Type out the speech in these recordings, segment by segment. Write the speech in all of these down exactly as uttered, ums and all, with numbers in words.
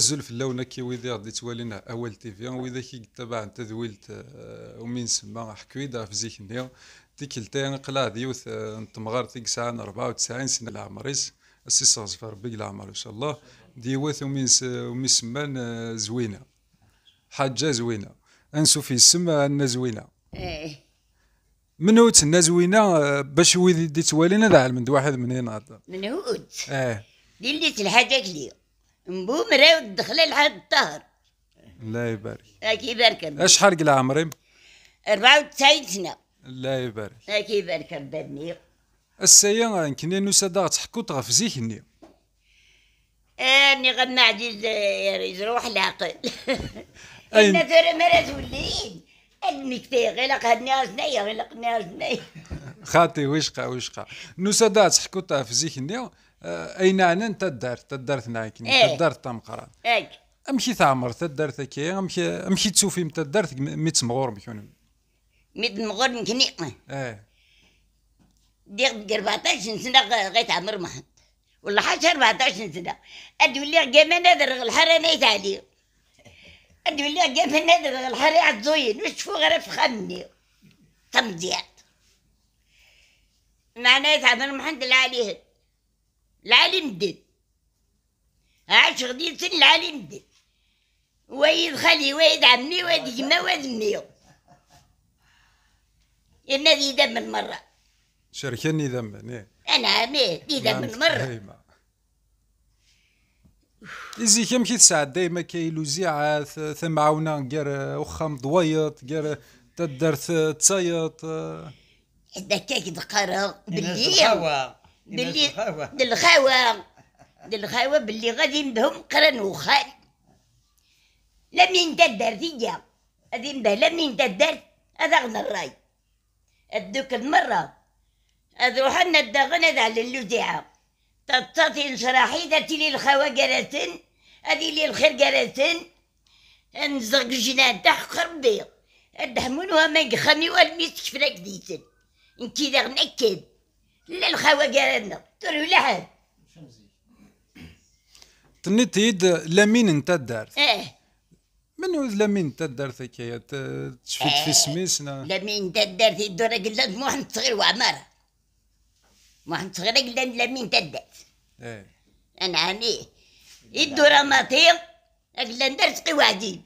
أزول في اللون كي ويدي غادي توالينا أول تيفي وإذا كي تبع تذويلت ومين سما حكويدا في زيكنيا تيكلتين قلا ديوث نتمغار تيك ساعة أربعة وتسعين سنة العمريس السي صغفر بيك العمر إن شاء الله ديوث ومين ومين سمان زوينة حاجة زوينة أنسو في السما أن زوينة ايه منو تسنا زوينة باش ويدي دي توالينا ذا علم واحد من هنا من هود اه دلت الحاجة كلي نبو مراو دخل لحد الطهر الله يبارك هاكي يبارك ربي اش حرق العمري أربعة وتسعين سنة الله يبارك هاكي يبارك ربي السيا كني نوسا دا تحكو تغف زيكني اني غد ما عجز يروح العقل أين؟ إن ترى مرات ولين المكتي غلق هالناس نية غلق الناس نية خاطي وشقا وشقا نوسا دا تحكو تغف زيكني اين انا انت دار تدار ثناكني إيه. تدار تمقران هاك امشي تعمر تدار ثكي امشي امشي تشوفي متى دار ميت مغور مكون ميت مغور مكني اه ديك أربعطاش سنة غيت عمر محمد والله حاجة أربعطاش سنة أدولي قام نادر الحارة نيت عليه أدولي قام نادر الحارة عالزوين وش فو غير في خمني تمزيات معناه عمر محمد العالي العالي مدد عاش غدي سن العالي مدد ويد خالي ويد عمي ويد جما ويد ميو النادي دم المرة شاركني ذنبا أنا عمي دي دم المرة إزي كم كي تساعد دايما كايلو زيعة ثم عاونا قار وخام ضويط قار تدار تصيط دكاك دقارة باللي الخوا باللي الخوا للخاوة للخاوة باللي غادي ندهم قرن وخال لمين تدار تيجا هادي نبه لمين تدار هذا غنى الراي الدوك المرة هذا روحنا الدغنة على اللوزيعة تطاطي نشراحي ذاتي لي الخوا قراتن هادي لي الخير قراتن نزغ الجنان تحت ربي الدحمون وما يخمي والميس شفنا كديتن انتي ذا نكد لا الخوا قراتنا تقولوا لا حد تنيت يد لمين انت دارت اه منو لمين انت دارت هكايا تشفت في سميسنا لمين تدار في الدورة قلت محمد صغير وعمارة محمد صغير قلت لمين تدار ايه أنا عمي الدورة ماطير قلت ندير سقي وعديد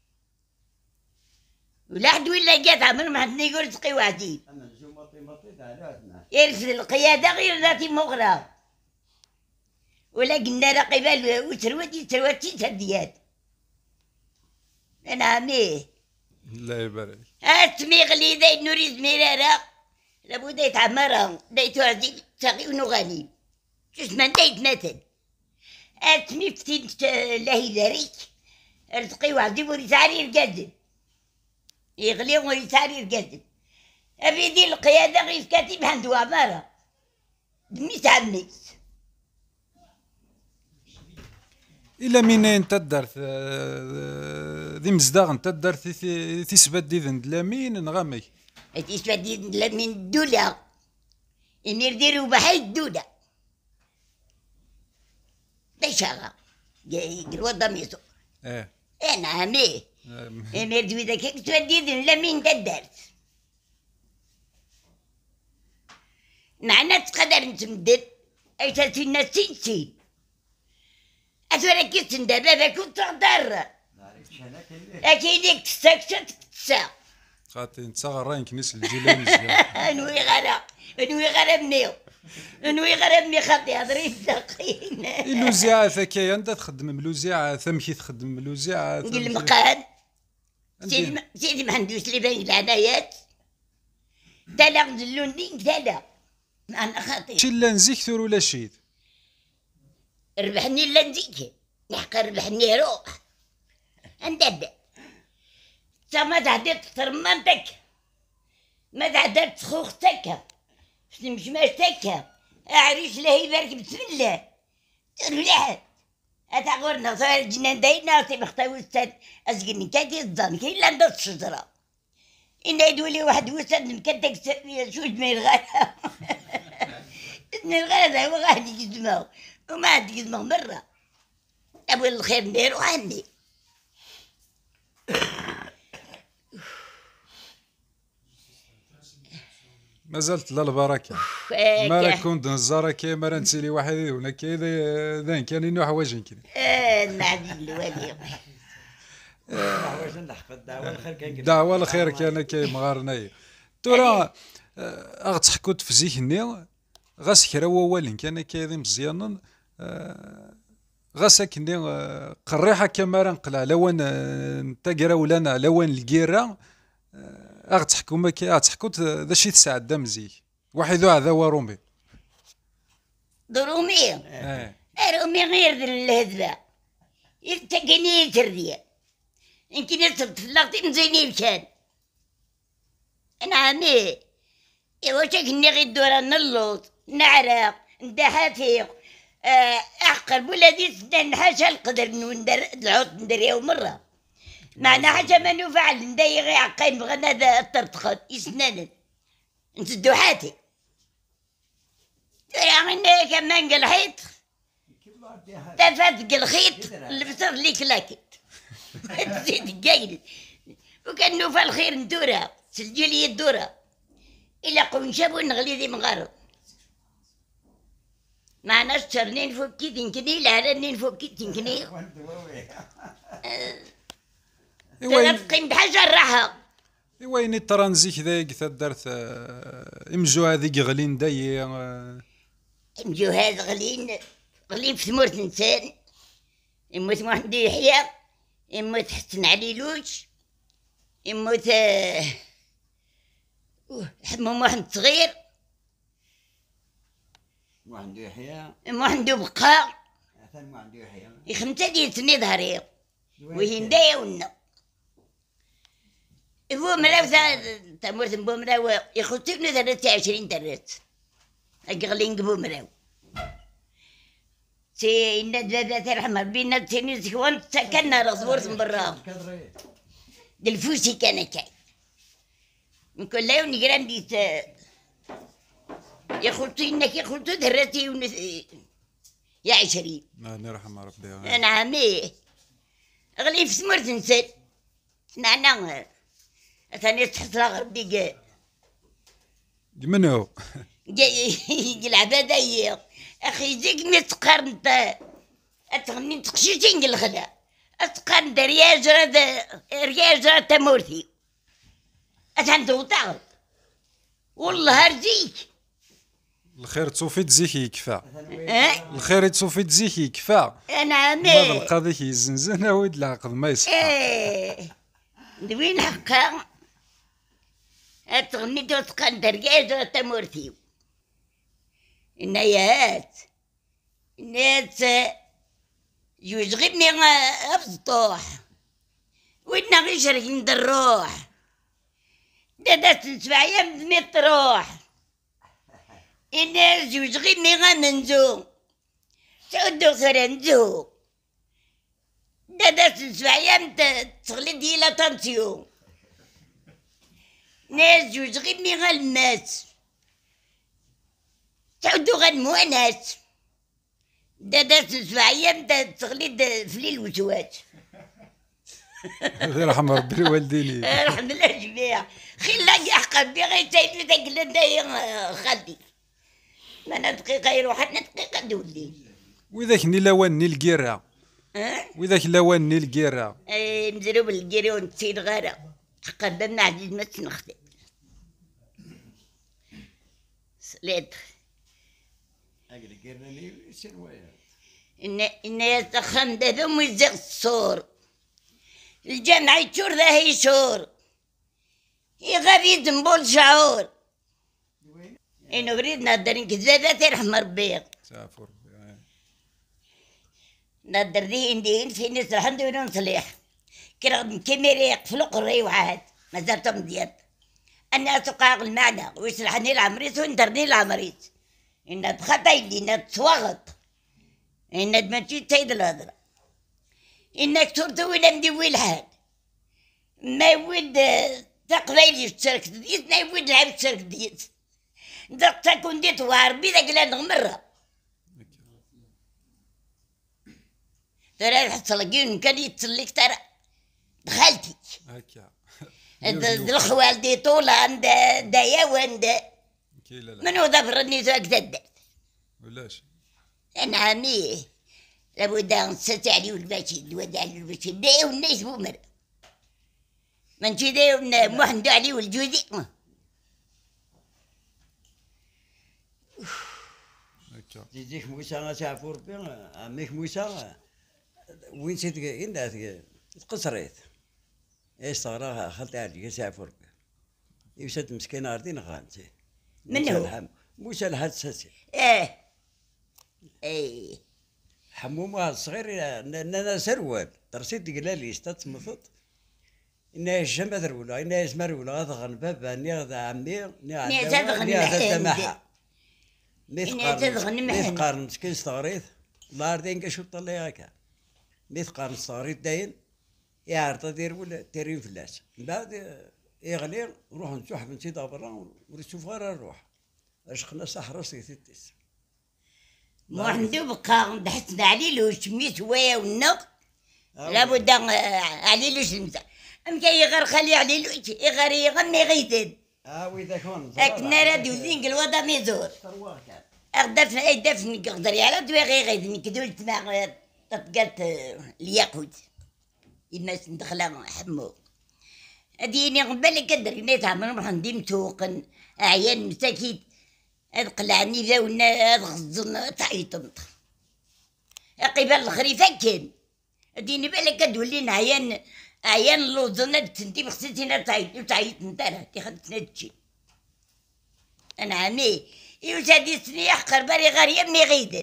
ولا حد ولا جات عمر ما حد يقول سقي وعديد انا نجو مطي مطي تعالى يرسل القيادة غير ذاتي مغرى ولا قلنا راه قبال وثروتي ثروتي تهديات أنا عمي الله يبارك اسمي غلي ذي نوريز ميرارا لابد يتعمرها دايتو هذيك تاغي ونغاني شو اسمها دايت مثل اسمي فتين لاهي ذريك رزقي وعدي وريساري القدم يغلي وريساري القدم أبي دي القيادة غير كاتب هندو عمارة دميت عميس إلا مين انت دارت ذي مزداغ انت دارت في سبات ديذن لامين نغامي تسوى دي من الدولة إني نديرو بحال الدولة تشاغا يقولوا ضميتو ايه أنا عمي إني ردوي ذاك تسوى دي لمين تدارت معنا تقدر نتمدد أي تلتينا سين أتورا كيف تندر بابا كنت تقدر أكيد ديك تستكشف تسا خاطي انت غراين كنيس الجيلاني مزيان انوي غرا انوي غرا مني انوي غرا مني خاطي هضري الدقين اللوزيعة ثكايا انت تخدم ملوزيعة ثمكي تخدم ملوزيعة نقول المقاد سيدي سيدي ما عندوش لي باين العنايات تالا غزلوني تالا انا خاطي شي لا نزيك ثور ولا شيد ربحني لا نزيك نحق ربحني روح اندد ما تعديت ترمانتك ما تعديت خوختك مش ماشتك اعريش له يبارك بسم الله تقول اتغورنا صار الجنان داينا تبختاو السد ازقني كاتي الظن كي لا ندوس الشجره ان يدولي واحد وسد مكتك شو اسمه الغلا اسمه الغلا هو غادي يجزمه وما عاد يجزمه مره أبو الخير نديرو عندي. ما زالت لا البركه ما راه كنت نزارة كي ما راه نسيلي واحد هنا كي ذان كان انه حوايج كذا اه نعدي الوالي حوايج نلحق الدعوه الخير كان الدعوه الخير كان كي مغارناي ترى اغتحكوت في زيكني غاس كرا والين كان كايدي مزيانا غاس كني قريحه كما راه نقلع لوان نتا ولانا لوان الكيره اغتحكو ما كي اغتحكوت ذا شي تسعد مزيك واحد هذا هو رومي درومي اه رومي غير الهدبه يتكني ترديه يمكن يصرت في اللقطة مزينين كان انا عمي ايوا كني غير الدورة نلوط نعرق ندحافيق اعقل بولادي نحاشا القدر ندير العود نديريو مرة معنا حاجة ما نفعل نداي غير عقاين بغينا هذا الترتخط يسنان نسدو حاتي ترى عنا كمان الحيط تفات الخيط لبسر لي كلاكت تزيد قايل وكان نوفى الخير ندورها سجل لي الدورة إلا قوم شابو نغلي ذي مغارب معنا شرنين فوكي تنكني العرنين فوكي تنكني تنبقي بحجر راحة وين الترانزيك ذاك تدرت امجو هذيك غلين داي امجو هذا غلين غلين في ثمرة انسان يموت واحد يحيى يموت حسن عليلوش يموت حمام واحد صغير ما عنده يحيى ما عنده بقاء ثاني ما عنده يحيى خمسة ديال سنين ظهري وهي ندايا ونا بو مراو تمرت بو مراو يخصني ثلاثة وعشرين درات أقلين بو مراو سي إن دابا ترحم ربي نتسني سكوان سكننا رصورت من برا دلفوسي كان كاي من كل يوم نقران ديت يخلطي إنك يخلطي دراتي ونس يا عشرين الله يرحم ربي أنا عمي أغلي في سمرت نسيت نعنا ثاني تحت ربي قال منو؟ العبادة هي أخي زيك ميت قرن انت أتغني تقشيتين الخلا أتقرن دا رياج راه رياج راه تمورثي أتهندو تعرف والله رزيك الخير تصوفي تزيك يكفى أه؟ الخير تصوفي تزيك يكفى أنا عمي ما بالقاضي يزنزن ويد العقد ما يصحى إيه دوين حقا أتغني تقرن دا رياج راه تمورثي النيات الناس جوج غير أفسطوح وإنا غير شرقين الروح دادات سبع أيام دميت روح الناس جوج غير ميغا منزو سعودو خرنزو دادات سبع أيام تغلي ديلا طنسيو ناس جوج غير ميغا الماس تعودوا غنمو ناس دادا سبع ايام تغليد في ليل وزواج يرحم ربي الوالدين الحمد لله جميع خلا يحق ربي غير سايد ذاك لدايا خالتي ما انا دقيقه يروح انا دقيقه دولي وذاك ني لوان ني الكيرا ها وذاك لوان ني الكيرا اي مزروب الكيرا ونسير غاره قدمنا عزيز ما تنخدم سليت إن إن يتخن ذم يزغ الصور الجمع يشور ذا يشور يغبي دنبول شعور إنه بريد نادرين كذا ترحم ربي سافر نادر ذي إندين في ناس الحمد لله نصليح كرغم كاميرا يقفلوا قري وعاد ما زرتهم ديال أنا تقاق المعنى ويسلحني العمريت ويندرني العمريت إن تخطي لينا تسوغط إن دمتي تايد الهضرة إنك تورتو ولا مدوي الحال ما يود تقبايلي تشارك ديت ما يود لعب تشارك ديت دق تكون ديت وعربي ذاك لا نغمرها ترى حصل كين كان يتصلك ترى دخلتي هكا د الخوال دي طولة عند دايا وعند كي لا لا من هو ضفرني ذاك دد ولاش انا عمي لابد ان ستعلي والباشي الود علي والباشي دايا والناس بومر من شي دايا محمد علي والجوزي هكا جيجيك موسى تعرفوا ربي عميك موسى وين سيت إن تقصريت ايش صار خلت عليك تعرفوا ربي يوسف مسكين أرضين غانتي من هو؟ موسى الحساسي ايه ايه حمومة صغير أنا سروال ترسيت قلالي استتمفت إنها الجنب ذرولا إنها يزمر ولا أضغن بابا نيغذا عمي نيغذا نيغذا تماحا نيغذا ميث قارن مسكين صغيريث الله أردين كشو طلع هكا ميث قارن صغيريث داين يعرض دير ولا تيرين فلاس من بعد يغلي نروح نشوح من سيدا برا ونشوف غير نروح أشخنا صحرا سيتيس محمد بقى بحثنا عليه له شميت ويا والنق لابد عليه له شمسة أمكا يغير خلي عليه له يغير يغني غيدن اه وإذا كون أكنا رادو ذينك الوضع ميزور أغدفن أي دفن قدر على دوي غير غيدن كدول تماغ تطقلت الياقوت إما سندخلا حمو أديني قبل كدر نيتها من محمد متوقن أعيان مساكيت قلعني ذا ونا غزن تعيطنط قبل الخريفة كان اديني بالك كدولين عيان عيان لوزنا تنتي بخصتينا تعيط وتعيط نتانا تي خدتنا تجي انا عمي يوسادي سني يحقر بالي غير يمي غيدن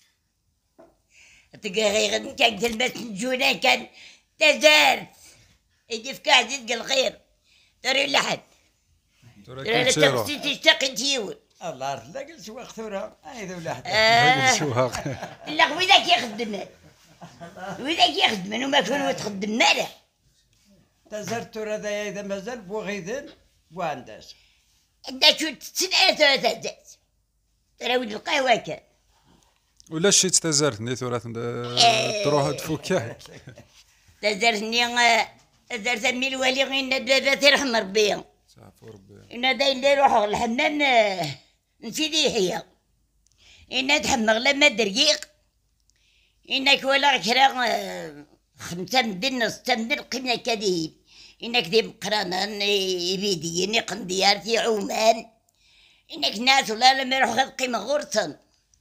تلقى غير كان تلبس نجونا كان تزارت يجي في كاع تلقى الخير ترى لحد ترى تقصي تشتاقي تيول الله عرف لا قلت وقت ثورة هاي ولا حتى لا وذاك يخدم وذاك يخدم وما كانوا تخدم ماله تزرت هذا إذا مازال بوغيدن بوانداس عندها شو تسنى ثلاثة ترى ولد القهوة كان ولا شي تزارتني ثورة تروح تفكها تزارتني تزارتني الوالي غير دابا تيرحم ربي تعرفوا ربي إن داين يروحوا الحمام نسيدي يحيى إن تحمغ لما درقيق إنك ولا كرا خمسة مدن ستة مدن قيمة كذيب إنك ذي مقرانا يبيدي نقن ديار في عمان إنك ناس ولا لما يروحوا قيمة غرسا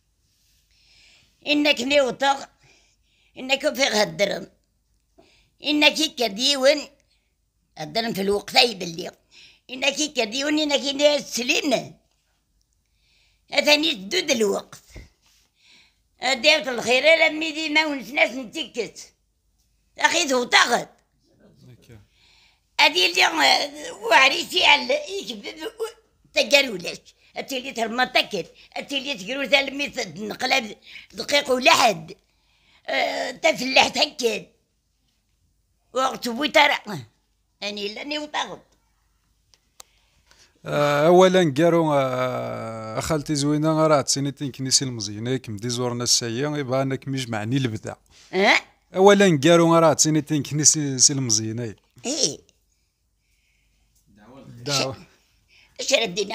إنك نيوطغ إنك في غدرن إنك كديون الدرن في الوقت يبلي إنك كديون إنك ناس سليمة أثاني تدود الوقت ديرت الخير لمي ديما ونسناس نتكت أخي ذو طغد أدي اللي وعريسي على يكبب تقالولاش أتيلي ترمى تكت أتيلي تقولوا تلمي نقلب دقيق ولا حد أه تفلح تكت وقت بوتر أني لاني وطغد اولا قالوا اخالتي زوينه راه تسينيتين كنيسي المزينه كم دي زورنا السايه يبقى انك مجمعني البدا اه اولا قالوا راه تسينيتين كنيسي المزينه ايه دعوه اش ردينا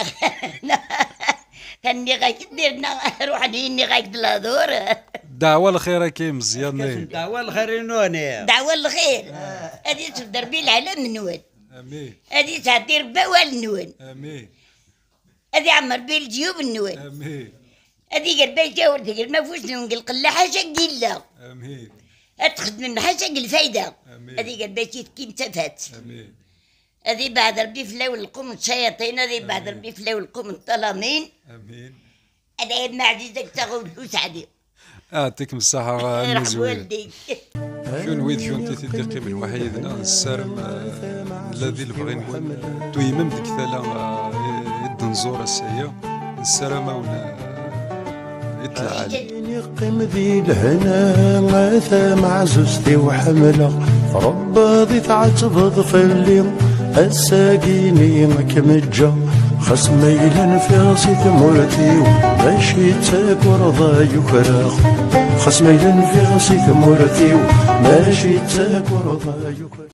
كاني غايك ديرنا روحني اني غايك دلادور دعوه الخير كي مزيان دعوه الخير نوني دعوه الخير هذه تدير بي العالم نون امين هذه تعدير بوال نون امين هذه عمر بي الجيوب النون امين هذه قال باش جاور تقول ما فوش نقول قل حاجه قله امين تخدم حاجه الفايده امين هذه قال باش كي متفات امين هذه بعد ربي فلاو القوم الشياطين هذه بعد ربي فلاو القوم الظلامين امين هذا ما عزيزك تاخذ وسعدي يعطيكم الصحة رحم والديك شون ويد شون تيتي دقي من وحيدنا السارم الذي اللي بغي نقول تويمم ديك ثلا يد نزور السيا السلامة ولا يطلع علي يقيم ذي الهنا ثام عزوزتي وحملة ربا ذي تعتبض في الليل الساقيني مكمجة خاص ميلا في غسي ثمورتي ماشي تاكور ضا يكراخ خاص ميلا في غسي ثمورتي ماشي تاكور ضا يكراخ